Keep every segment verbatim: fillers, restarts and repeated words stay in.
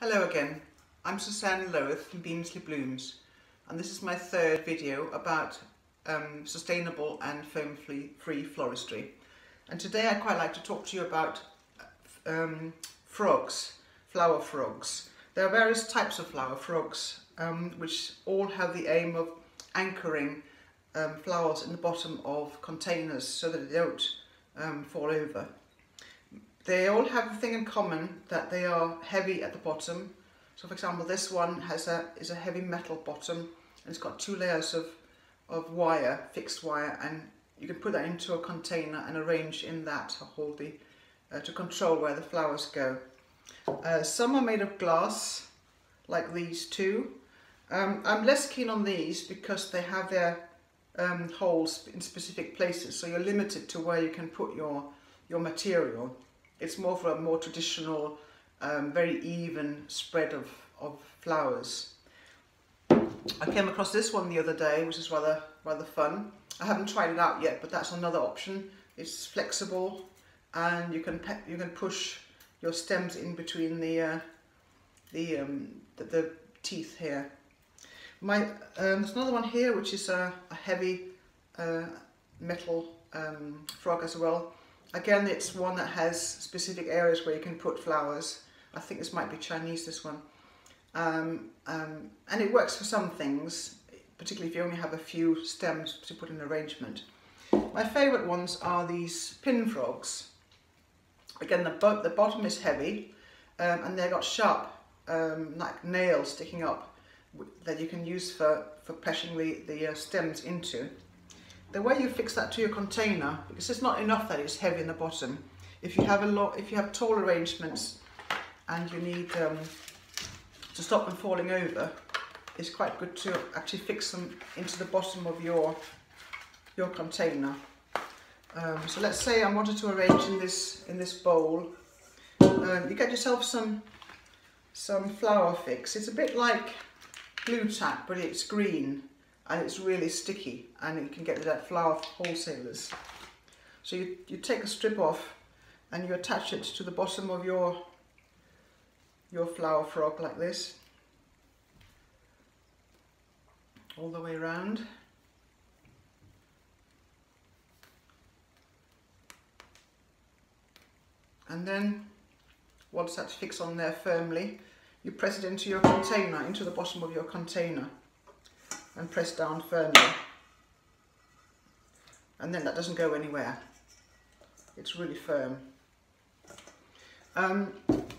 Hello again, I'm Suzanne Loweth from Beamsley Blooms, and this is my third video about um, sustainable and foam-free floristry. And today I'd quite like to talk to you about um, frogs, flower frogs. There are various types of flower frogs um, which all have the aim of anchoring um, flowers in the bottom of containers so that they don't um, fall over. They all have the thing in common that they are heavy at the bottom. So for example, this one has a is a heavy metal bottom, and it's got two layers of, of wire, fixed wire, and you can put that into a container and arrange in that to hold the, uh, to control where the flowers go. Uh, some are made of glass, like these two. Um, I'm less keen on these because they have their um, holes in specific places, so you're limited to where you can put your, your material. It's more for a more traditional, um, very even spread of, of flowers. I came across this one the other day, which is rather rather fun. I haven't tried it out yet, but that's another option. It's flexible, and you can you can push your stems in between the uh, the, um, the the teeth here. My um, there's another one here, which is a, a heavy uh, metal um, frog as well. Again, it's one that has specific areas where you can put flowers. I think this might be Chinese, this one. Um, um, and it works for some things, particularly if you only have a few stems to put in arrangement. My favourite ones are these pin frogs. Again, the, bo the bottom is heavy, um, and they've got sharp um, like nails sticking up that you can use for, for pressing the, the uh, stems into. The way you fix that to your container, because it's not enough that it's heavy in the bottom. If you have a lot, if you have tall arrangements and you need um, to stop them falling over, it's quite good to actually fix them into the bottom of your your container. Um, so let's say I wanted to arrange in this in this bowl. Um, you get yourself some some flower fix. It's a bit like glue tack, but it's green. And it's really sticky, and you can get it at flower wholesalers. So you, you take a strip off and you attach it to the bottom of your your flower frog like this, all the way around. And then once that's fixed on there firmly, you press it into your container, into the bottom of your container, and press down firmly, and then that doesn't go anywhere. It's really firm. Um,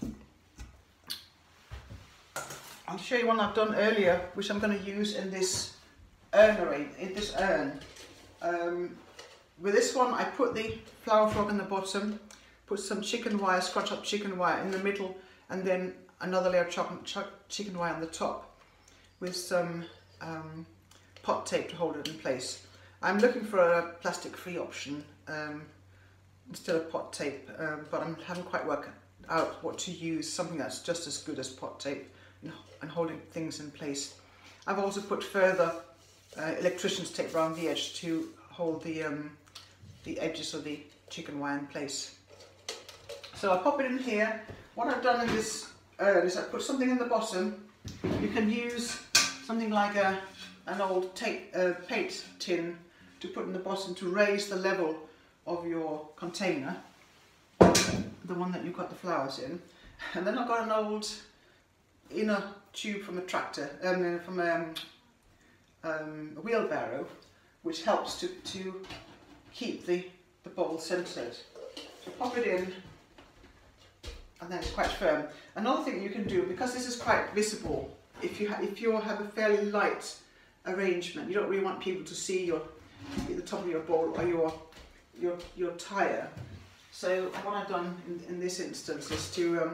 I'll show you one I've done earlier, which I'm going to use in this urn, in this urn. Um, with this one, I put the flower frog in the bottom, put some chicken wire, scotch up chicken wire in the middle, and then another layer of chicken wire on the top, with some Um, pot tape to hold it in place. I'm looking for a plastic-free option um, instead of pot tape, um, but I haven't quite worked out what to use, something that's just as good as pot tape in, in holding things in place. I've also put further uh, electrician's tape around the edge to hold the, um, the edges of the chicken wire in place. So I'll pop it in here. What I've done in this urn is I put something in the bottom. You can use something like a, an old tape, uh, paint tin to put in the bottom to raise the level of your container, the one that you've got the flowers in. And then I've got an old inner tube from a tractor, um, from um, um, a wheelbarrow, which helps to, to keep the, the bowl centred. So pop it in, and then it's quite firm. Another thing you can do, because this is quite visible, If you, ha if you have a fairly light arrangement, you don't really want people to see your the top of your bowl or your your your tire. So what I've done in, in this instance is to um,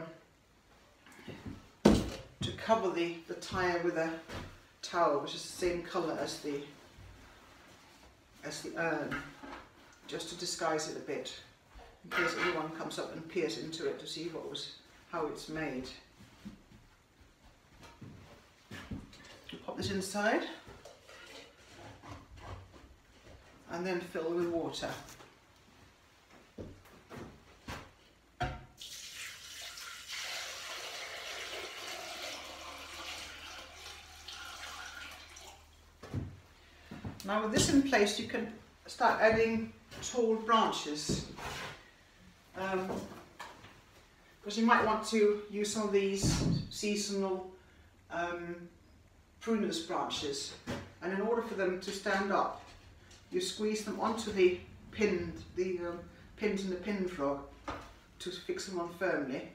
to cover the the tire with a towel, which is the same colour as the as the urn, just to disguise it a bit, in case anyone comes up and peers into it to see what was how it's made. Pop this inside and then fill with water. Now with this in place, you can start adding tall branches. Um, because you might want to use some of these seasonal um, prunus branches, and in order for them to stand up, you squeeze them onto the pin, the um, pins in the pin frog to fix them on firmly.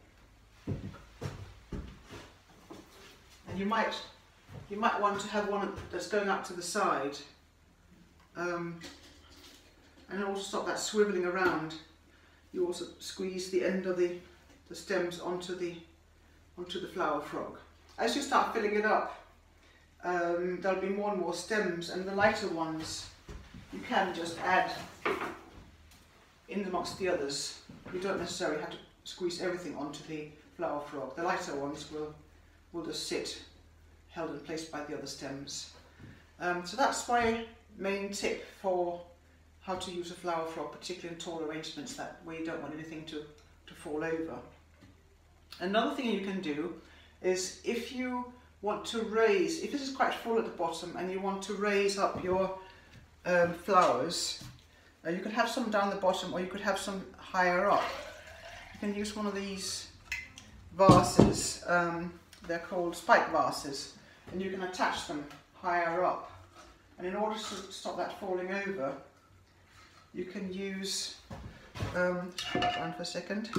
And you might you might want to have one that's going up to the side, um, and also stop that swiveling around. You also squeeze the end of the the stems onto the onto the flower frog. As you start filling it up, um, there'll be more and more stems, and the lighter ones you can just add in amongst the others. You don't necessarily have to squeeze everything onto the flower frog. The lighter ones will will just sit held in place by the other stems. Um, so that's my main tip for how to use a flower frog, particularly in tall arrangements that where you don't want anything to, to fall over. Another thing you can do is, if you want to raise, if this is quite full at the bottom and you want to raise up your um, flowers, uh, you could have some down the bottom or you could have some higher up. You can use one of these vases, um, they're called spike vases, and you can attach them higher up. And in order to stop that falling over, you can use, um, put that down for a second,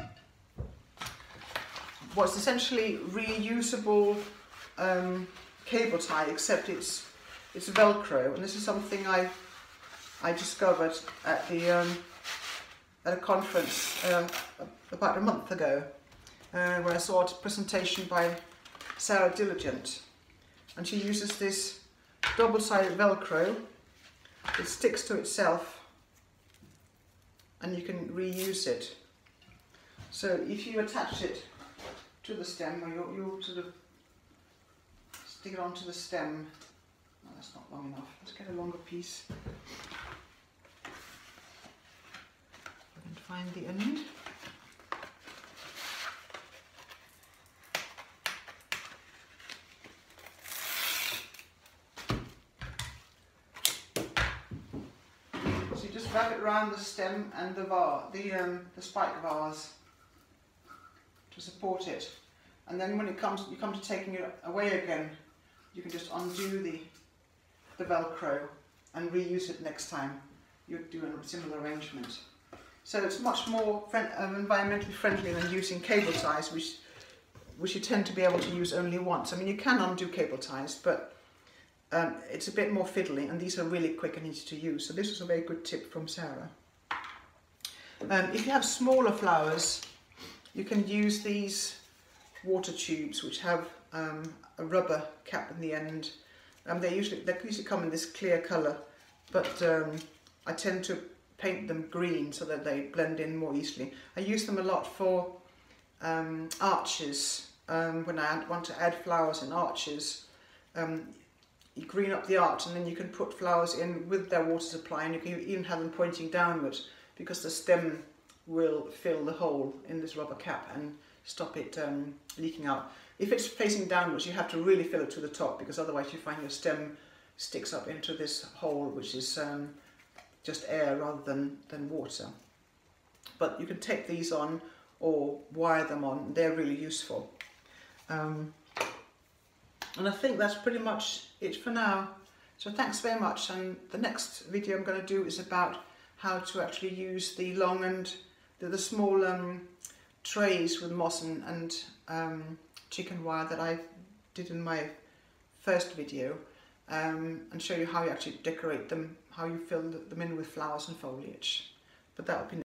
what's essentially reusable um, cable tie, except it's it's velcro, and this is something I I discovered at the um, at a conference uh, about a month ago, uh, where I saw a presentation by Sarah Diligent, and she uses this double-sided velcro. It sticks to itself, and you can reuse it. So if you attach it to the stem, or you'll, you'll sort of stick it onto the stem. No, that's not long enough. Let's get a longer piece. I can find the end. So you just wrap it around the stem and the vase, the um, the spike vase, to support it, and then when it comes, you come to taking it away again, you can just undo the the velcro and reuse it next time you do a similar arrangement. So it's much more friend, um, environmentally friendly than using cable ties, which which you tend to be able to use only once. I mean, you can undo cable ties, but um, it's a bit more fiddly, and these are really quick and easy to use. So this was a very good tip from Sarah. Um, if you have smaller flowers, you can use these water tubes, which have um, a rubber cap in the end. Um, they usually they usually come in this clear colour, but um, I tend to paint them green so that they blend in more easily. I use them a lot for um, arches. Um, when I want to add flowers in arches, um, you green up the arch, and then you can put flowers in with their water supply, and you can even have them pointing downwards, because the stem will fill the hole in this rubber cap and stop it um, leaking out. If it's facing downwards, you have to really fill it to the top, because otherwise you find your stem sticks up into this hole, which is um, just air rather than, than water. But you can tape these on or wire them on, they're really useful. Um, and I think that's pretty much it for now. So thanks very much, and the next video I'm going to do is about how to actually use the long and the, the small um, trays with moss and, and um, chicken wire that I did in my first video, um, and show you how you actually decorate them, how you fill them in with flowers and foliage. But that will be